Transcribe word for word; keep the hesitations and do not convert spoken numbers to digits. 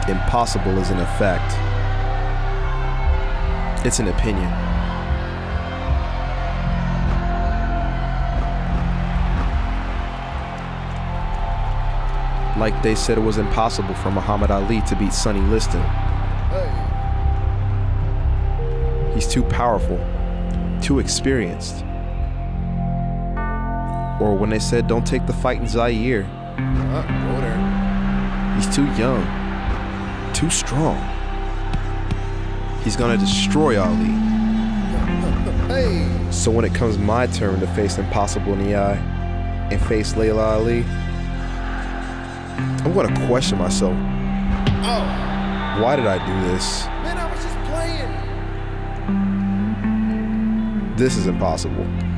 impossible isn't a fact. It's an opinion. Like they said it was impossible for Muhammad Ali to beat Sonny Liston. He's too powerful, too experienced. Or when they said don't take the fight in Zaire, he's too young, too strong. He's gonna destroy Ali. So when it comes my turn to face impossible in the eye and face Layla Ali, I'm gonna question myself. Oh. Why did I do this? Man, I was just playing. This is impossible.